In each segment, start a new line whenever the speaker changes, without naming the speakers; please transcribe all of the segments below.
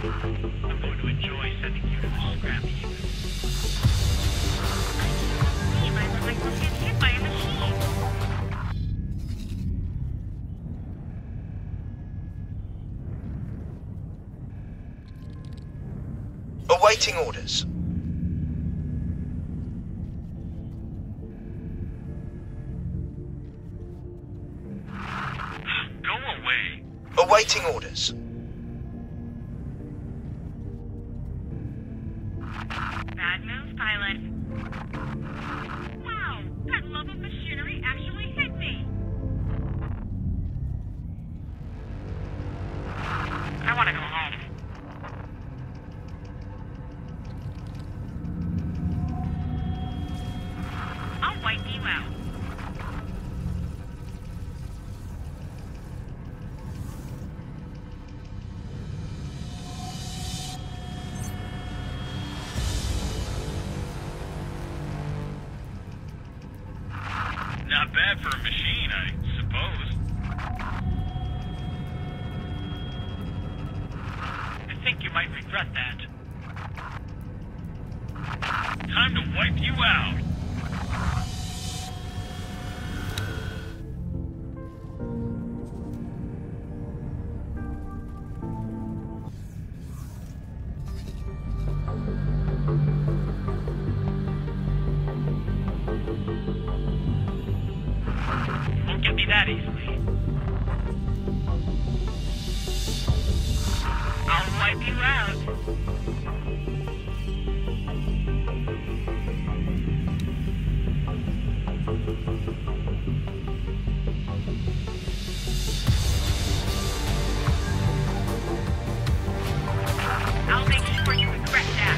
I'm going to enjoy sending you to the scrap heap. I look like I'm getting hit by a machine.
Awaiting orders.
Go away.
Awaiting orders.
Bad news, pilot. Wow, that love of machinery actually hit me. I want to go home. I'll wipe you out. Not bad for a machine, I suppose. I think you might regret that. Time to wipe you out. Won't get me that easily. I'll wipe you out. I'll make sure you regret that.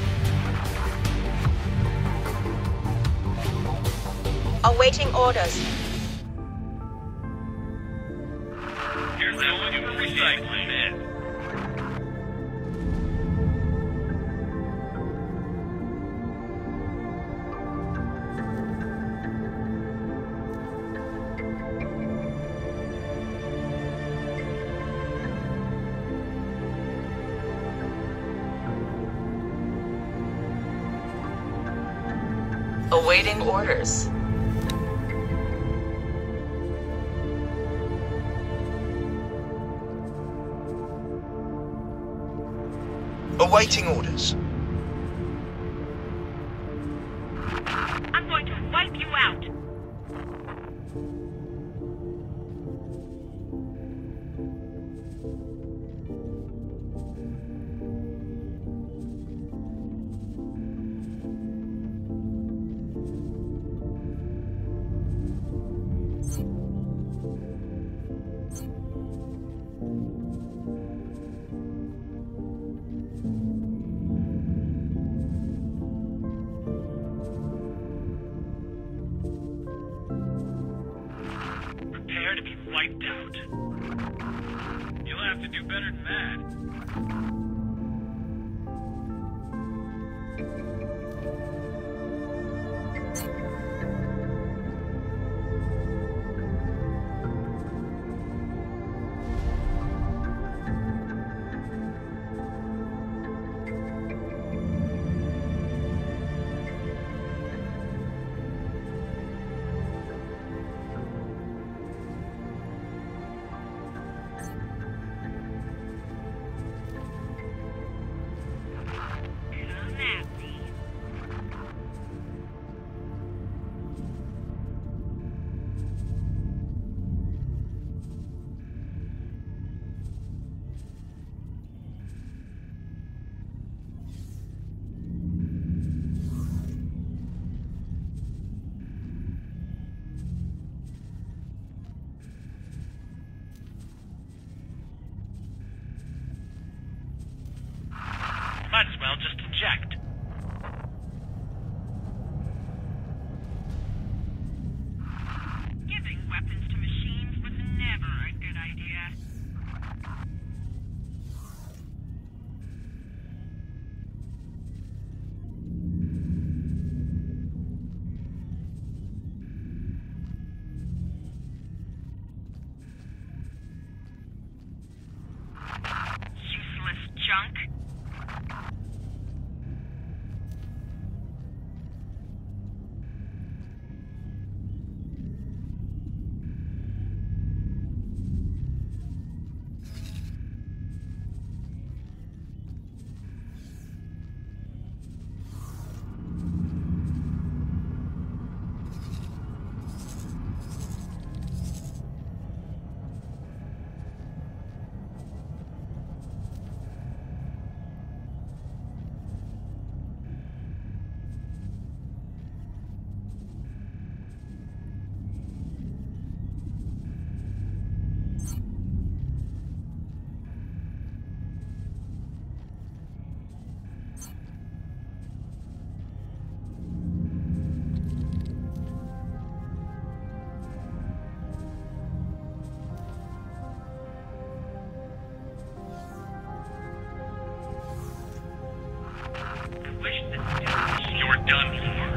Awaiting orders.
Here's the one you recycling it.
Awaiting orders.
Awaiting orders.
I'm going to wipe you out. Prepare to be wiped out. You'll have to do better than that.
junk?
You're done for.